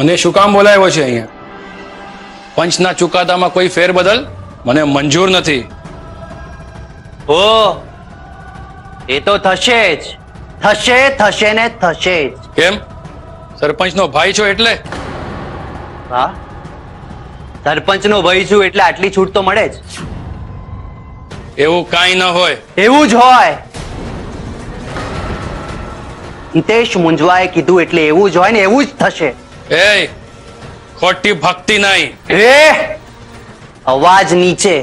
મને શું કામ બોલાવ્યો છે અહીંયા? પંચના ચુકાદામાં કોઈ ફેરબદલ મને મંજૂર નથી. ઓ એ તો થશે જ, થશે ને થશે જ. કેમ? સરપંચનો ભાઈ છો એટલે? હા, સરપંચનો ભાઈ છું એટલે આટલી છૂટ તો મળે જ. એવું કાંઈ ન હોય. એવું જ હોય. હિતેશ મુંજવાએ કીધું એટલે એવું જ હોય ને એવું જ થશે. એ ખોટી ભક્તિ નહીં. એ અવાજ નીચે,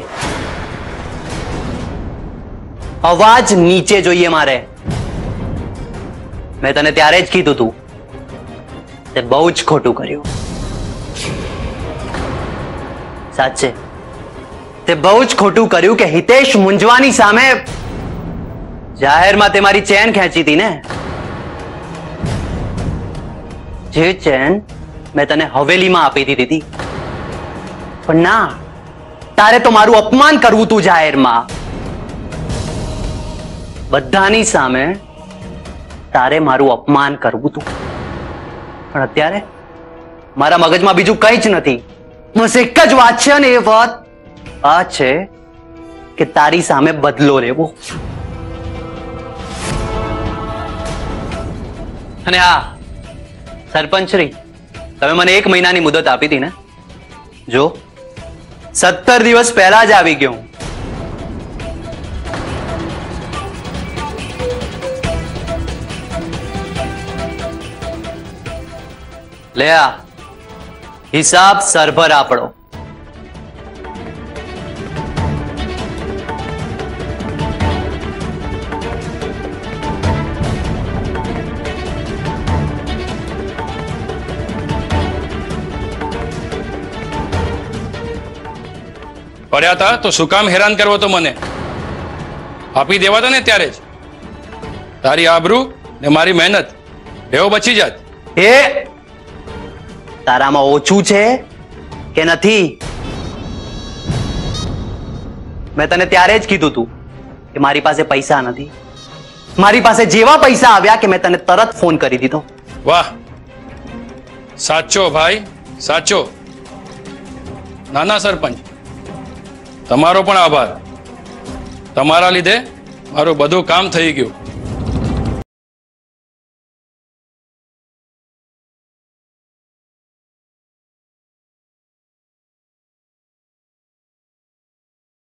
અવાજ નીચે જોઈએ મારે. મેં તને ત્યારે જ કીધું તું, તે બહુ જ ખોટું કર્યું. સાચે તે બહુ જ ખોટું કર્યું કે હિતેશ મુંજવાની સામે જાહેરમાં તે મારી ચેન ખેંચી હતી ને, જે ચેન મેં તને હવેલીમાં આપી દીધી. પણ ના, તારે તો મારું અપમાન કરવું તું જાહેરમાં. બધાની સામે તારે મારું અપમાન કરવું તું. પણ અત્યારે મારા મગજમાં બીજું કંઈ જ નથી. બસ એક જ વાત છે ને એ વાત આ છે કે તારી સામે બદલો લેવો. અને હા સરપંચ શ્રી, તમે મને 1 મહિનાની મુદત આપી હતી ને, જો 17 દિવસ પહેલા જ આવી ગયો હું. લે આ હિસાબ સરભર આપણો. પડ્યા હતા તો શું કામ હેરાન કરવો તો મને? આપી દેવાતા ને ત્યારે જ. તારી આબરૂ ને મારી મહેનત એવો બચી જાત. એ તારામાં ઓછું છે કે નથી? મેં તને ત્યારે જ કીધું તું કે મારી પાસે પૈસા નથી. મારી પાસે જેવા પૈસા આવ્યા કે મેં તને તરત ફોન કરી દીધો. વાહ, સાચો ભાઈ સાચો. નાના સરપંચ, તમારો પણ આભાર. તમારા લીધે મારું બધું કામ થઈ ગયું.